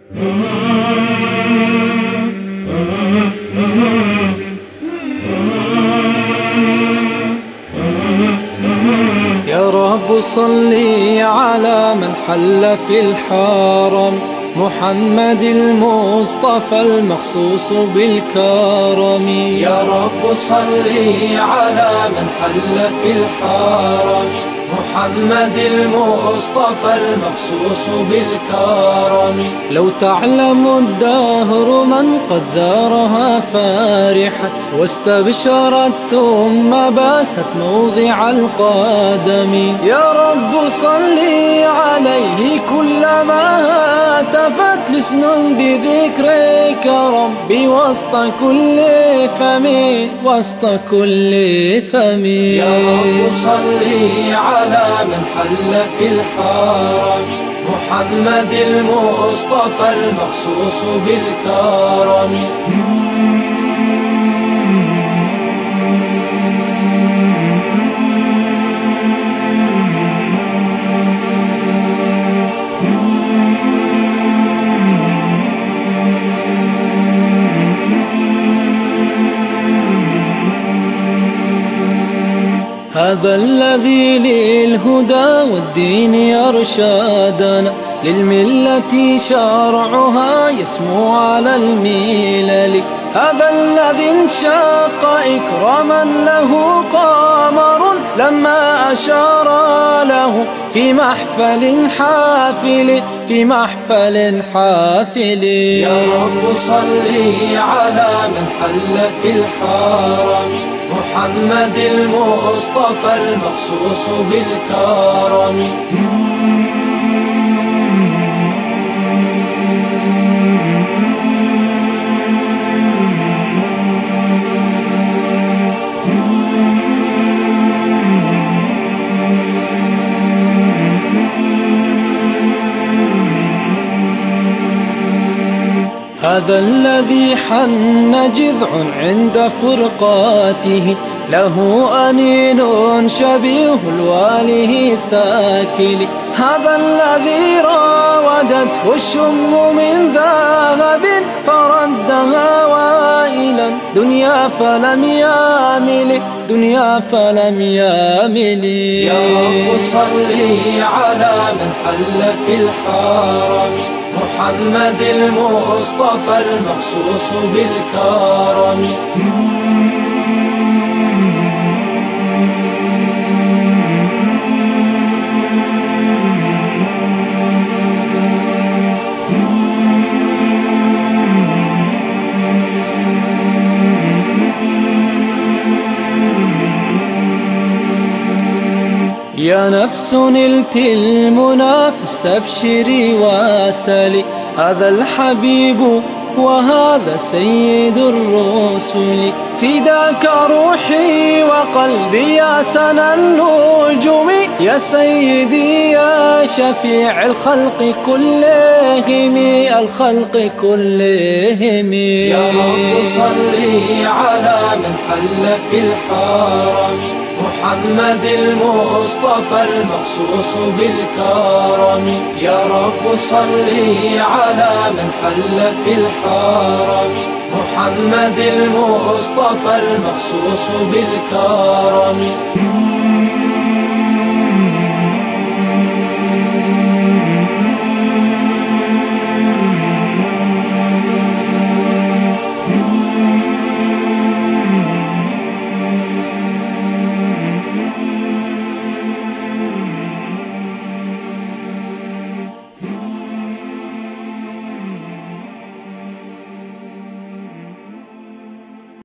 يا رب صل على من حل في الحرم، محمد المصطفى المخصوص بالكرم. يا رب صل على من حل في الحرم، محمد المصطفى المخصوص بالكرم. لو تعلم الدهر من قد زارها فرحت واستبشرت ثم باست موضع القدم. يا رب صل عليه كلما هتفت لسن بذكرك ربي وسط كل فم، وسط كل فم. يا رب صل على من حل في الحرم، محمد المصطفى المخصوص بالكرم. هذا الذي للهدى والدين يرشدنا، للملة شرعها يسمو على الملل. هذا الذي انشق إكراما له قمر لما أشار له في محفل حافل، في محفل حافل. يا رب صل على من حل في الحرم، محمد المصطفى المخصوص بالكرم. هذا الذي حن جذع عند فرقاته، له أنين شبيه الواله الثاكل. هذا الذي راودته الشم من ذهب فردها وائلا، دنيا فلم يامل، دنيا فلم يامل. يا رب صل على من حل في الحرم، محمد المصطفى المخصوص بالكرم. يا نفس نلت المنى فاستبشري واسلي، هذا الحبيب وهذا سيد الرسل. فداك روحي وقلبي يا سنا النجوم، يا سيدي يا شفيع الخلق كلهم، الخلق كلهم. يا رب صل على من حل في الحرم، محمد المصطفى المخصوص بالكرم. يا رب صل على من حل في الحرم، محمد المصطفى المخصوص بالكرم.